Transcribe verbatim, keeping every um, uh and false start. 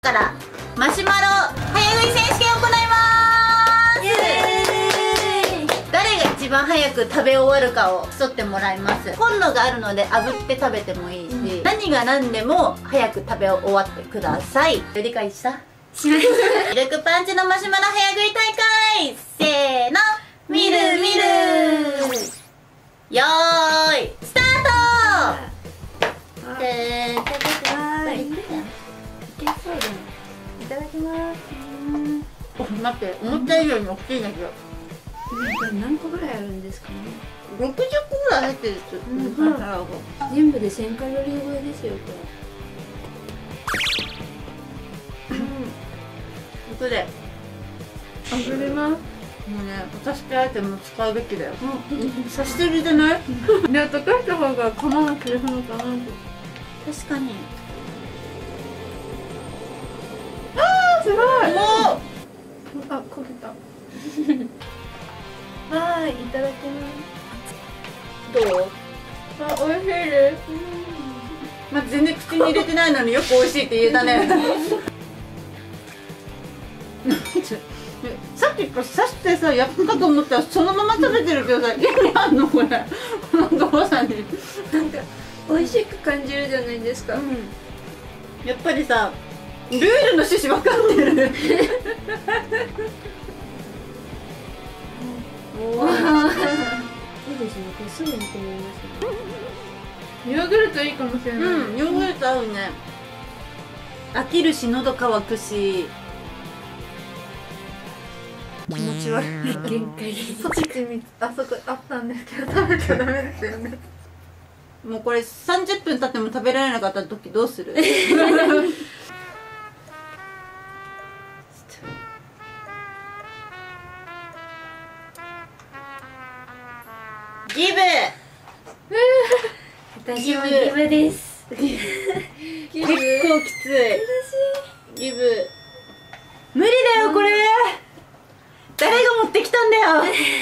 からマシュマロ早食い選手権を行います。イエーイ。誰が一番早く食べ終わるかを競ってもらいます。コンロがあるので炙って食べてもいいし、うん、何が何でも早く食べ終わってください。理解した？しました。ミルクパンチのマシュマロ早食い大会、せーの、見る見る。よーいスタート。えー、いけそうだね。いただきます。お、待って、思った以上に大きいんだけど。 何個ぐらいあるんですかね。 ろくじゅっこぐらい入ってるっつ、うん、 全部でせんカロリー超えですよこれ。うん。 ここで炙ります。 もうね、お助けアイテムを使うべきだよ。差しすぎじゃない？ ね、溶かした方がかまなくて済むかなと。 確かに。 あー、すごい。 もうあ、焦げた。はい、いただきます。 どう？ あ、美味しいです。 まあ、全然口に入れてないのによく美味しいって言えたね。さっきから刺してさ焼くかと思ったらそのまま食べてるけどさ、意味あんのこれ？この動作になんか美味しく感じるじゃないですか。うん、 やっぱりさルールの趣旨分かってる。 おお、いいですね。これすぐに食べますね。ヨーグルトいいかもしれない。 うん、ヨーグルト合うね。飽きるし喉乾くし気持ち悪い。 限界です。ポテチみあそこあったんですけど食べちゃダメですよね。 もうこれさんじゅっぷん経っても食べられなかった時どうする？ギブ。 私もギブです。 結構きつい。ギブ無理だよこれ。誰が持ってきたんだよ。